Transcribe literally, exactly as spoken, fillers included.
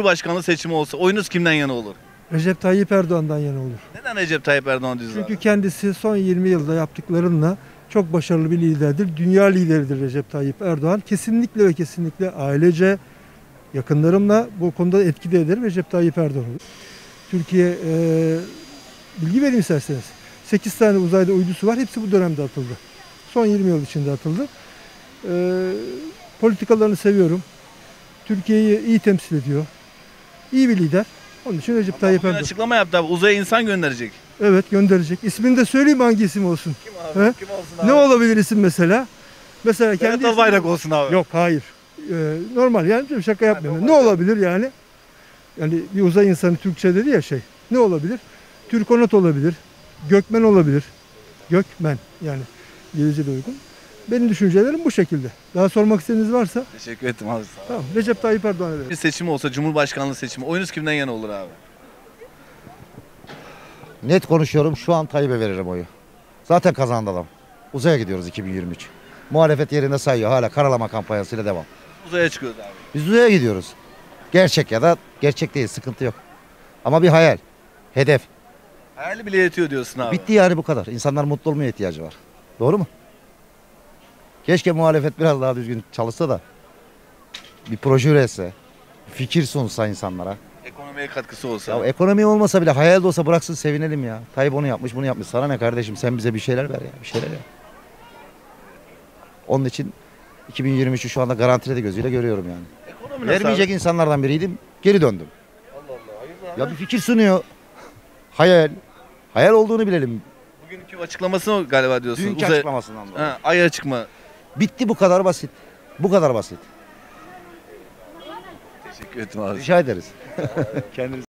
Cumhurbaşkanlığı seçimi olsa oyunuz kimden yana olur? Recep Tayyip Erdoğan'dan yana olur. Neden Recep Tayyip Erdoğan diyoruz Çünkü abi? kendisi son yirmi yılda yaptıklarınla çok başarılı bir liderdir. Dünya lideridir Recep Tayyip Erdoğan. Kesinlikle ve kesinlikle ailece, yakınlarımla bu konuda etki de ederim Recep Tayyip Erdoğan olur. Türkiye e, bilgi vereyim isterseniz. sekiz tane uzayda uydusu var. Hepsi bu dönemde atıldı. Son yirmi yıl içinde atıldı. E, politikalarını seviyorum. Türkiye'yi iyi temsil ediyor. İyi bir lider. Onun için Recep Ama Tayyip bugün Erdoğan. açıklama yaptı abi. Uzaya insan gönderecek. Evet, gönderecek. İsmini de söyleyeyim, hangi isim olsun? Kim abi? He? Kim olsun abi? Ne olabilir isim mesela? Mesela Berat kendi Albayrak olsun abi. Yok, hayır. Ee, normal yani, şaka yapmıyorum. normal. Ne olabilir yani? Yani bir uzay insanı Türkçe dedi ya şey. Ne olabilir? Türkonot olabilir. Gökmen olabilir. Gökmen yani İngilizce de uygun. Benim düşüncelerim bu şekilde. Daha sormak istediğiniz varsa Teşekkür ederim abi. Sağ ol. tamam. Recep Tayyip Erdoğan'a verelim. Bir seçim olsa Cumhurbaşkanlığı seçimi oyunuz kimden yana olur abi? Net konuşuyorum, şu an Tayyip'e veririm oyu. Zaten kazandı adam. Uzaya gidiyoruz iki bin yirmi üç. Muhalefet yerinde sayıyor, hala karalama kampanyasıyla devam. Uzaya çıkıyoruz abi. Biz uzaya gidiyoruz. Gerçek ya da gerçek değil, sıkıntı yok. Ama bir hayal, hedef. Hayali bile yetiyor diyorsun abi. Bitti yani, bu kadar. İnsanlar mutlu olmaya ihtiyacı var. Doğru mu? Keşke muhalefet biraz daha düzgün çalışsa da bir proje üretse, fikir sunsa insanlara. Ekonomiye katkısı olsa. Ya ekonomi olmasa bile hayal de olsa bıraksın, sevinelim ya. Tayyip onu yapmış, bunu yapmış. Sana ne kardeşim, sen bize bir şeyler ver ya, bir şeyler ya. Onun için iki bin yirmi üçü şu anda garantide de gözüyle görüyorum yani. Ekonomi nasıl Vermeyecek abi? insanlardan biriydim, geri döndüm. Allah Allah. Hayırdır abi? Ya bir fikir sunuyor. Hayal. Hayal olduğunu bilelim. Bugünkü açıklamasını galiba diyorsun. Dünkü Uzay- açıklamasından dolayı. Ha, Ay'a çıkma. Bitti, bu kadar basit. Bu kadar basit. Teşekkür ederim abi. Rica ederiz. Kendinize